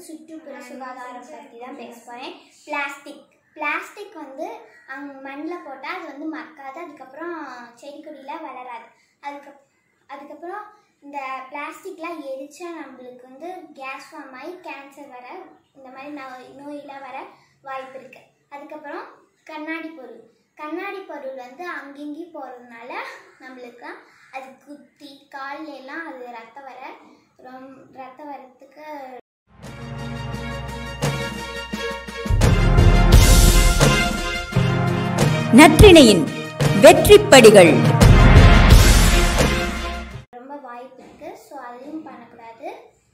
சுற்றுப்புற சுகாதாரம் பற்றி தான் பேச போகிறேன். பிளாஸ்டிக் வந்து மண்ணில் போட்டால் அது வந்து மக்காது, அதுக்கப்புறம் செடி கொடியில் வளராது. அதுக்கப்புறம் இந்த பிளாஸ்டிக்லாம் எரிச்சா நம்மளுக்கு வந்து கேஸ் ஃபார்ம் ஆகி கேன்சர் வர, இந்த மாதிரி நோயெலாம் வர வாய்ப்பு இருக்குது. அதுக்கப்புறம் கண்ணாடி பொருள் வந்து அங்கங்கேயும் போகிறதுனால நம்மளுக்கு அது குத்தி கால்லாம் அது ரத்தம் வரத்துக்கு நற்றிணையின் வெற்றிப்படிகள் ரொம்ப வாய்ப்பு இருக்குது. ஸோ அதையும் பண்ணக்கூடாது.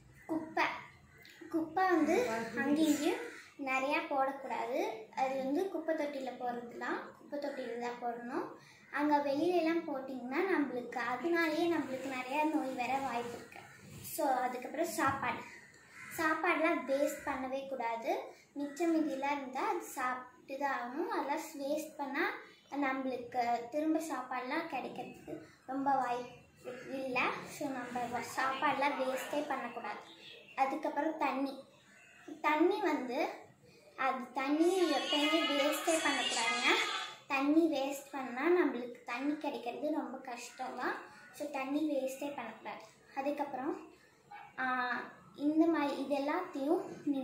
குப்பை வந்து அங்கேயும் நிறையா போடக்கூடாது. அது வந்து குப்பை தொட்டியில் தான் போடணும். அங்கே வெளியிலலாம் போட்டிங்கன்னா அதனாலேயே நம்மளுக்கு நிறையா நோய் வர வாய்ப்பு இருக்குது. ஸோ அதுக்கப்புறம் சாப்பாடெலாம் வேஸ்ட் பண்ணவே கூடாது. மிச்சம் மீதியெல்லாம் இருந்தால் அது சாப்பிட்டு தான் ஆகணும். அதெல்லாம் வேஸ்ட் பண்ணால் நம்மளுக்கு திரும்ப சாப்பாடெலாம் கிடைக்கிறதுக்கு ரொம்ப வாய்ப்பு இல்லை. ஸோ நம்ம சாப்பாடெலாம் வேஸ்ட்டே பண்ணக்கூடாது. அதுக்கப்புறம் தண்ணி வந்து தண்ணி எப்பயுமே வேஸ்ட்டே பண்ணக்கூடாதுங்க. தண்ணி வேஸ்ட் பண்ணால் நம்மளுக்கு தண்ணி கிடைக்கிறது ரொம்ப கஷ்டம்தான். ஸோ தண்ணி வேஸ்ட்டே பண்ணக்கூடாது. அதுக்கப்புறம் இது எல்லாத்தையும்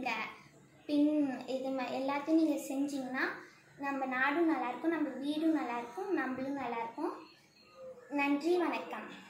எல்லாத்தையும் நீங்கள் செஞ்சிங்கன்னா நம்ம நாடும் நல்லாயிருக்கும், நம்ம வீடும் நல்லாயிருக்கும், நம்மளும் நல்லாயிருக்கும். நன்றி, வணக்கம்.